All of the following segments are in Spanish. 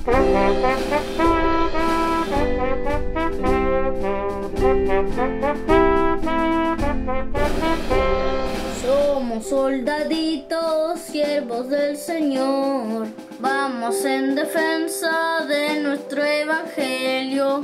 Somos soldaditos, siervos del Señor. Vamos en defensa de nuestro evangelio.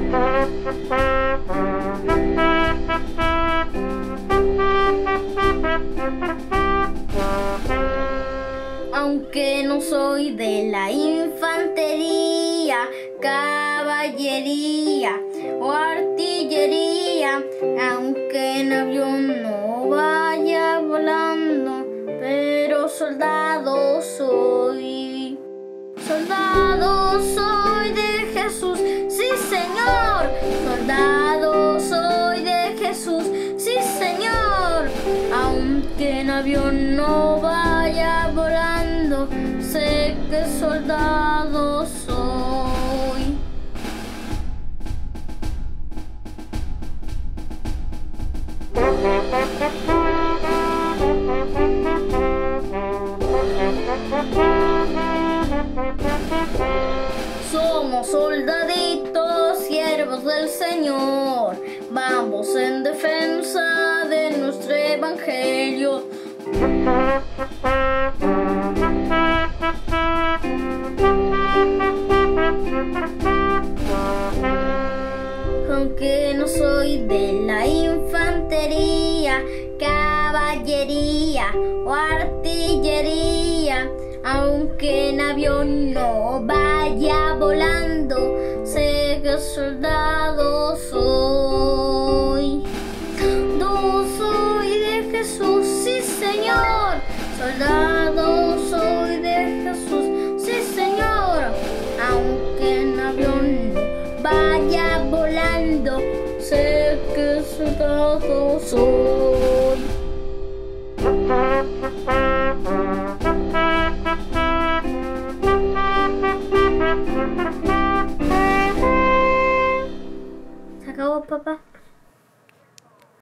Aunque no soy de la infantería, caballería o artillería, aunque en avión no vaya volando, pero soldado soy. Soldado soy de Jesús, sí Señor. Soldado soy de Jesús, sí Señor. Aunque en avión no vaya volando, sé que soldado soy. Somos soldaditos, siervos del Señor. Vamos en defensa de nuestro evangelio. Aunque no soy de la infantería, caballería o artillería, aunque en avión no vaya volando, sé que soldado soy. Yo soy de Jesús, sí Señor. Soldado soy de Jesús, sí Señor. Aunque en avión no vaya volando, sé que soldado soy. ¿Se acabó, papá?